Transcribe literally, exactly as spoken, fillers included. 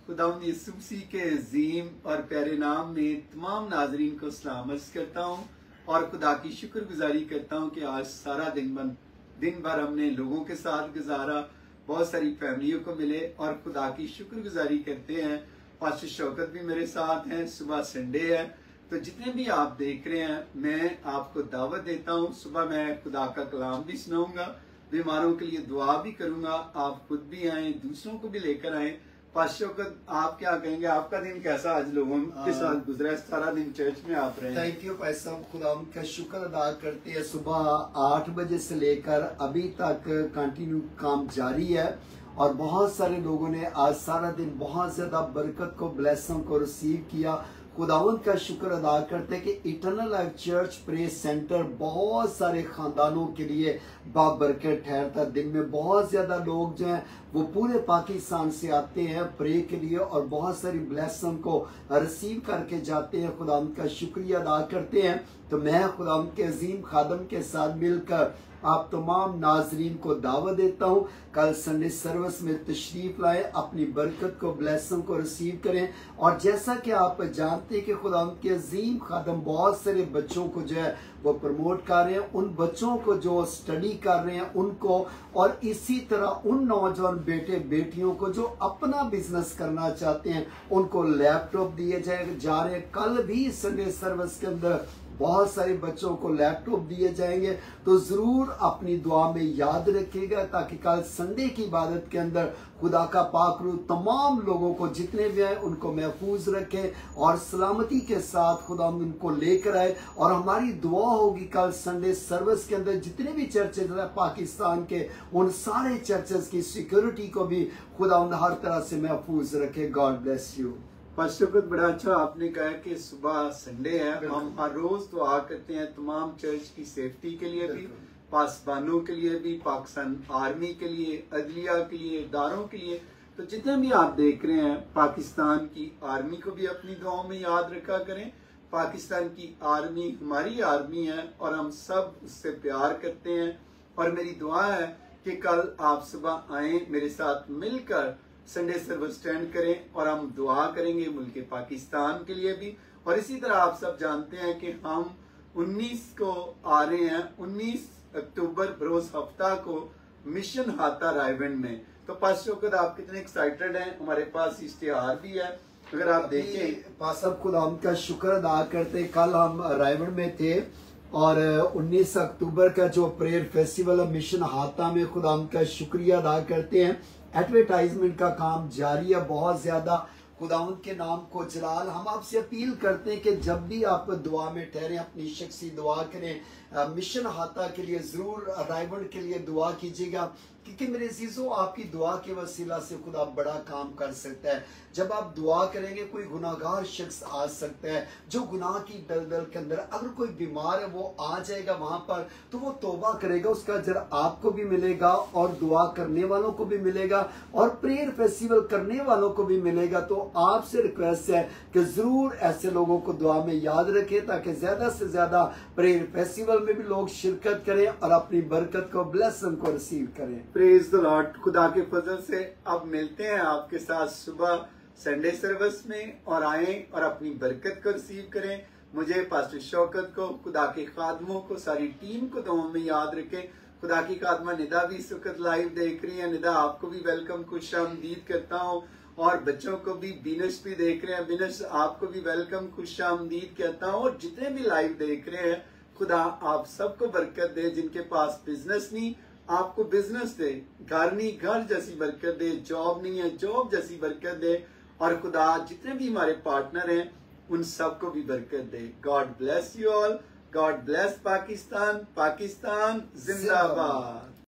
खुदावंद यीशु मसीह के अजीम और प्यारे नाम में तमाम नाजरीन को सलाम अर्ज करता हूँ और खुदा की शुक्रगुजारी करता हूँ कि आज सारा दिन बन दिन भर हमने लोगों के साथ गुजारा, बहुत सारी फैमिलियों को मिले और खुदा की शुक्रगुजारी करते हैं। पास्टर शौकत भी मेरे साथ हैं, सुबह संडे है, तो जितने भी आप देख रहे हैं मैं आपको दावत देता हूँ। सुबह मैं खुदा का कलाम भी सुनाऊंगा, बीमारों के लिए दुआ भी करूंगा, आप खुद भी आए, दूसरों को भी लेकर आए। पास्टर शौकत, आप क्या कहेंगे, आपका दिन कैसा आज लोगों के साथ गुजरा? सारा दिन चर्च में आप रहे? थैंक यू भाई साहब, खुदा का शुक्र अदा करते हैं। सुबह आठ बजे से लेकर अभी तक कंटिन्यू काम जारी है और बहुत सारे लोगों ने आज सारा दिन बहुत ज्यादा बरकत को, ब्लेसिंग को रिसीव किया। खुदावंद का शुक्र अदा करते हैं कि eternal life church press centre बहुत सारे खानदानों के लिए बाबरकत ठहरता। दिन में बहुत ज्यादा लोग जो हैं वो पूरे पाकिस्तान से आते हैं प्रे के लिए और बहुत सारी ब्लेसिंग को रिसीव करके जाते हैं। खुदावंद का शुक्रिया अदा करते हैं। तो मैं खुदावंद के अजीम खादम के साथ मिलकर आप तमाम नाजरीन को दावत देता हूँ, कल संडे सर्विस में तशरीफ लाएं, अपनी बरकत को, ब्लेसिंग को रिसीव करें। और जैसा कि आप जानते हैं कि खुदा के अजीम खादम बहुत सारे बच्चों को जो है वो प्रमोट कर रहे हैं, उन बच्चों को जो स्टडी कर रहे हैं उनको, और इसी तरह उन नौजवान बेटे बेटियों को जो अपना बिजनेस करना चाहते हैं उनको लैपटॉप दिए जाए जा रहे हैं। कल भी संडे सर्विस के अंदर बहुत सारे बच्चों को लैपटॉप दिए जाएंगे, तो जरूर अपनी दुआ में याद रखिएगा ताकि कल संडे की इबादत के अंदर खुदा का पाक रूह तमाम लोगों को, जितने भी आए, उनको महफूज रखे और सलामती के साथ खुदा उनको लेकर आए। और हमारी दुआ होगी कल संडे सर्विस के अंदर जितने भी चर्चेज हैं पाकिस्तान के, उन सारे चर्चेज की सिक्योरिटी को भी खुदा हर तरह से महफूज रखे। God bless you. पास्टर को बड़ा अच्छा आपने कहा कि सुबह संडे है, हम हर रोज दुआ करते हैं तमाम चर्च की सेफ्टी के लिए भी, पासबानों के लिए भी, पाकिस्तान आर्मी के लिए, अदलिया के लिए, इदारों के लिए। तो जितने भी आप देख रहे हैं पाकिस्तान की आर्मी को भी अपनी दुआओं में याद रखा करें। पाकिस्तान की आर्मी हमारी आर्मी है और हम सब उससे प्यार करते हैं। और मेरी दुआ है कि कल आप सुबह आए, मेरे साथ मिलकर संडे सर्विस स्टैंड करें और हम दुआ करेंगे मुल्क पाकिस्तान के लिए भी। और इसी तरह आप सब जानते हैं कि हम उन्नीस को आ रहे हैं, उन्नीस अक्टूबर बरोज हफ्ता को मिशन हाथा रायवंड में। तो पास्टर शौकत, आप कितने एक्साइटेड हैं? हमारे पास इश्तिहार भी है, अगर आप देखें। पास खुदा का शुक्र अदा करते, कल हम रायवंड में थे और उन्नीस अक्टूबर का जो प्रेयर फेस्टिवल है मिशन हाथा में, खुदा का शुक्रिया अदा करते हैं। एडवर्टाइजमेंट का काम जारी है बहुत ज्यादा। खुदावंद के नाम को जलाल। हम आपसे अपील करते हैं कि जब भी आप दुआ में ठहरे, अपनी शख्सी दुआ करें। मिशन हाथा के लिए जरूर, रायवंड के लिए दुआ कीजिएगा, क्योंकि मेरे अजीजों आपकी दुआ के वसीला से खुदा बड़ा काम कर सकता है। जब आप दुआ करेंगे, कोई गुनाहगार शख्स आ सकता है जो गुनाह की दलदल के अंदर, अगर कोई बीमार है वो आ जाएगा वहां पर, तो वो तौबा करेगा, उसका अजर आपको भी मिलेगा और दुआ करने वालों को भी मिलेगा और प्रेयर फेस्टिवल करने वालों को भी मिलेगा। तो आपसे रिक्वेस्ट है कि जरूर ऐसे लोगों को दुआ में याद रखें ताकि ज्यादा से ज्यादा प्रेयर फेस्टिवल में भी लोग शिरकत करें और अपनी बरकत को, ब्लेसिंग को रिसीव करें। Praise the lord. खुदा के फजल से अब मिलते हैं आपके साथ सुबह संडे सर्विस में, और आए और अपनी बरकत को रिसीव करें। मुझे, पास्टर शौकत को, खुदा के खादमों को, सारी टीम को दुआओं में याद रखें। खुदा की खादमा निदा भी इस वक्त लाइव देख रही है। निदा, आपको भी वेलकम, खुश आमदीद करता हूँ। और बच्चों को भी, बिनश भी देख रहे हैं, बिनश आपको भी वेलकम, खुश आमदीद कहता हूँ। और जितने भी लाइव देख रहे हैं, खुदा आप सबको बरकत दे। जिनके पास बिजनेस नहीं, आपको बिजनेस दे, घर नहीं घर जैसी बरकत दे, जॉब नहीं है जॉब जैसी बरकत दे। और खुदा जितने भी हमारे पार्टनर हैं उन सबको भी बरकत दे। God bless you all. God bless Pakistan. Pakistan जिंदाबाद।